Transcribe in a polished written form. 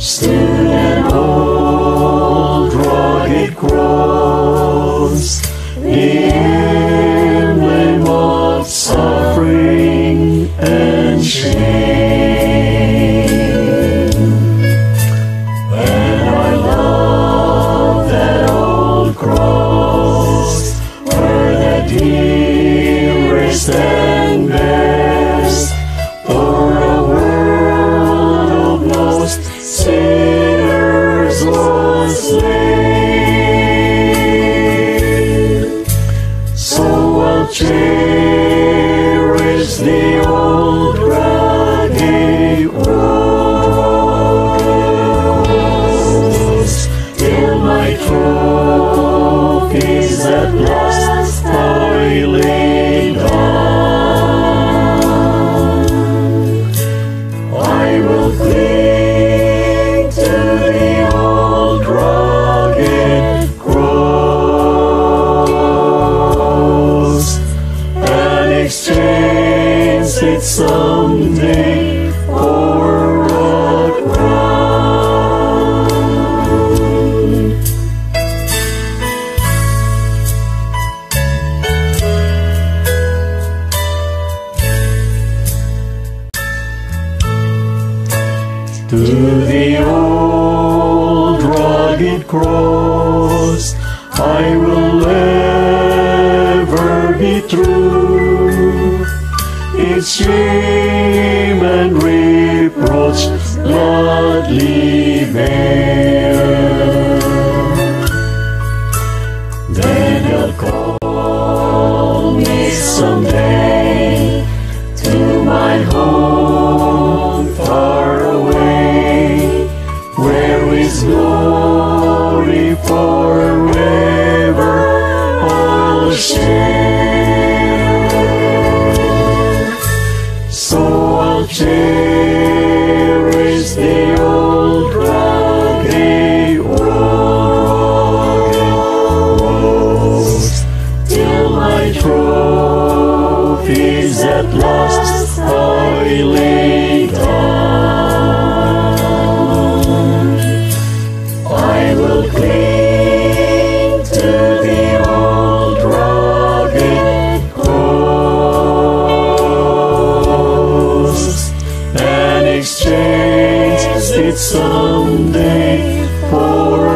stood an old rugged cross, the emblem of suffering and shame. And I love that old cross, where the dearest and best for a world of lost sinners was slain. So I'll cherish the old rugged cross till my trophies at last I lay down. I will cling to the old rugged cross and exchange it someday for a crown. To the old rugged cross I will ever be true. Its shame and reproach gladly bear. Then he'll call me someday to my home far away, where His glory forever I'll share. So I'll cherish the old rugged cross till my trophies at last I lay down. I will cling to the old rugged cross and exchange it someday for